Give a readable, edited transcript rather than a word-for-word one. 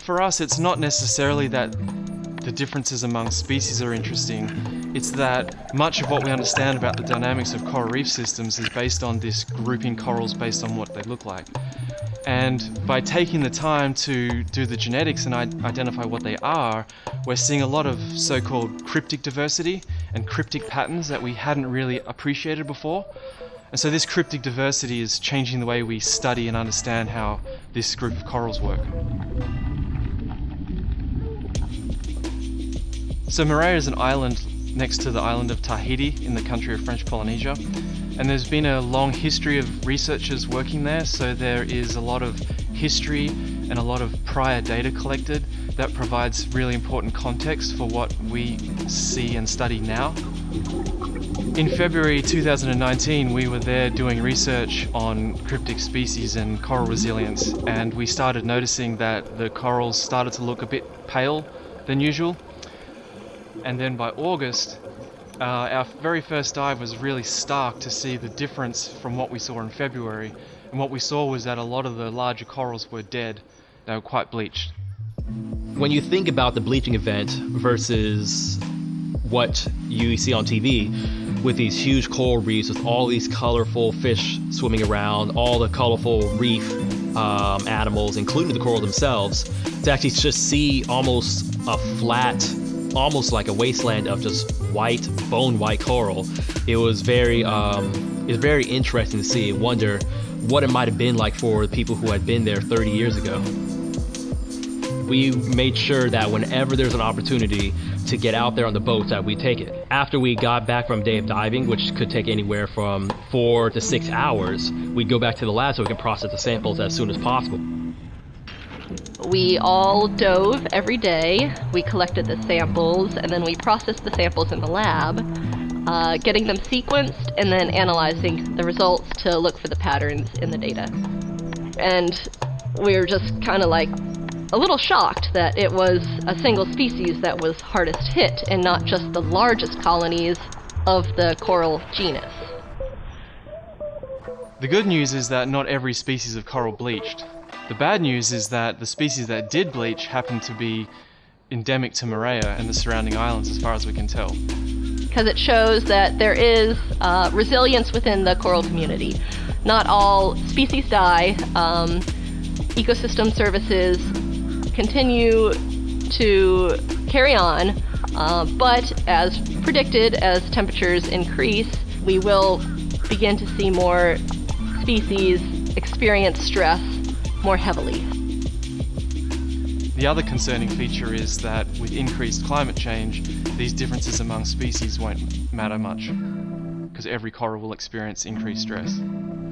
for us, it's not necessarily that the differences among species are interesting. It's that much of what we understand about the dynamics of coral reef systems is based on this grouping corals based on what they look like. And by taking the time to do the genetics and identify what they are, we're seeing a lot of so-called cryptic diversity and cryptic patterns that we hadn't really appreciated before. And so this cryptic diversity is changing the way we study and understand how this group of corals work. So Moorea is an island next to the island of Tahiti in the country of French Polynesia. And there's been a long history of researchers working there, so there is a lot of history and a lot of prior data collected that provides really important context for what we see and study now. In February 2019, we were there doing research on cryptic species and coral resilience, and we started noticing that the corals started to look a bit pale than usual. And then by August, our very first dive was really stark to see the difference from what we saw in February. And what we saw was that a lot of the larger corals were dead. They were quite bleached. When you think about the bleaching event versus what you see on TV, with these huge coral reefs, with all these colorful fish swimming around, all the colorful reef animals, including the coral themselves, to actually just see almost a flat, almost like a wasteland of just white, bone white coral, it was very interesting to see and wonder what it might have been like for the people who had been there 30 years ago. We made sure that whenever there's an opportunity to get out there on the boats, that we take it. After we got back from a day of diving, which could take anywhere from 4 to 6 hours, we'd go back to the lab so we can process the samples as soon as possible. We all dove every day. We collected the samples, and then we processed the samples in the lab, getting them sequenced and then analyzing the results to look for the patterns in the data. And we were just kind of like a little shocked that it was a single species that was hardest hit and not just the largest colonies of the coral genus. The good news is that not every species of coral bleached. The bad news is that the species that did bleach happened to be endemic to Moorea and the surrounding islands as far as we can tell. Because it shows that there is resilience within the coral community. Not all species die. Ecosystem services continue to carry on, but as predicted, as temperatures increase, we will begin to see more species experience stress more heavily. The other concerning feature is that with increased climate change, these differences among species won't matter much, because every coral will experience increased stress.